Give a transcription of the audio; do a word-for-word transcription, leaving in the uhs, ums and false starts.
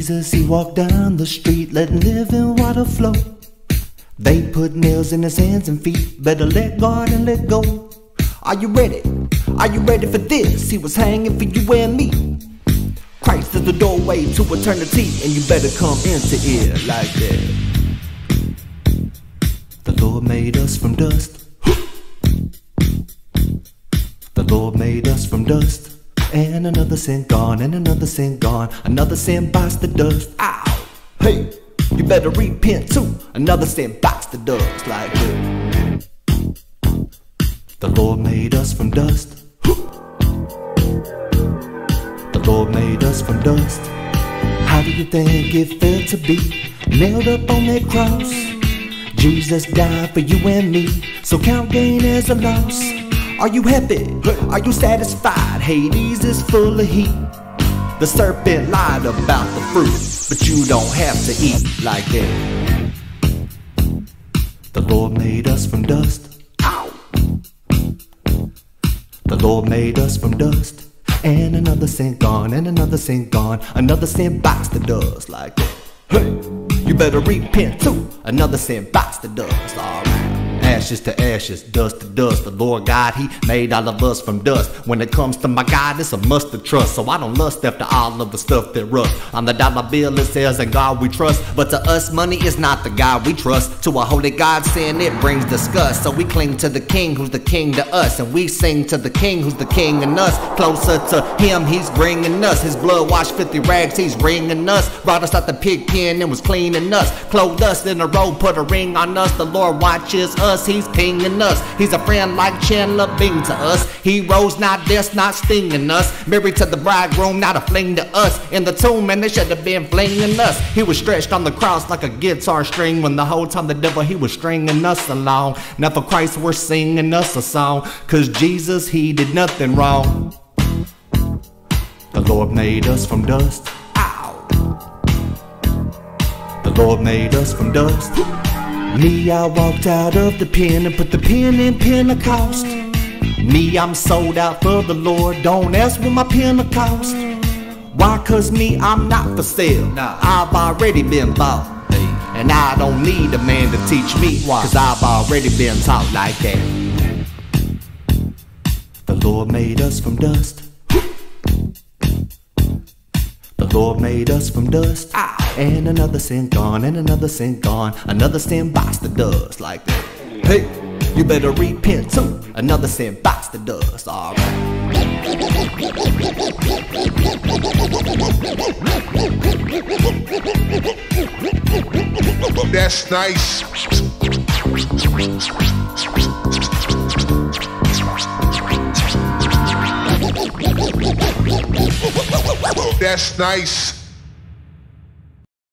Jesus, he walked down the street, letting living water flow. They put nails in his hands and feet, better let God and let go. Are you ready? Are you ready for this? He was hanging for you and me. Christ is the doorway to eternity, and you better come into it like that. The Lord made us from dust. The Lord made us from dust. And another sin gone, and another sin gone. Another sin bites the dust. Ow! Hey, you better repent too. Another sin bites the dust like that. The Lord made us from dust. The Lord made us from dust. How do you think it felt to be nailed up on that cross? Jesus died for you and me, so count gain as a loss. Are you happy? Are you satisfied? Hades is full of heat. The serpent lied about the fruit, but you don't have to eat like that. The Lord made us from dust. Ow! The Lord made us from dust. And another sin gone, and another sin gone. Another sin bites the dust like that. Hey, you better repent too. Another sin bites the dust, alright. Ashes to ashes, dust to dust. The Lord God, he made all of us from dust. When it comes to my God, it's a must to trust. So I don't lust after all of the stuff that rust. On the dollar bill it says, in God we trust. But to us, money is not the God we trust. To a holy God, sin, it brings disgust. So we cling to the King who's the King to us, and we sing to the King who's the King in us. Closer to him, he's bringing us. His blood washed filthy rags, he's ringing us. Brought us out the pig pen and was cleaning us. Clothed us in a robe, put a ring on us. The Lord watches us, he's pinging us. He's a friend like Chandler Bing to us. He rose, not death, not stinging us. Married to the bridegroom, not a fling to us. In the tomb, and they should have been flinging us. He was stretched on the cross like a guitar string, when the whole time the devil, he was stringing us along. Now for Christ, we're singing us a song, cause Jesus, he did nothing wrong. The Lord made us from dust. Ow! The Lord made us from dust. Me, I walked out of the pen and put the pen in Pentecost. Me, I'm sold out for the Lord, don't ask what my Pentecost. Why? Cause me, I'm not for sale. Nah, I've already been bought. Hey. And I don't need a man to teach me. Why? Cause I've already been taught like that. The Lord made us from dust. The Lord made us from dust. Ow. And another sin gone, and another sin gone. Another sin bites the dust like that. Hey, you better repent too. Another sin bites the dust, alright. That's nice. That's nice.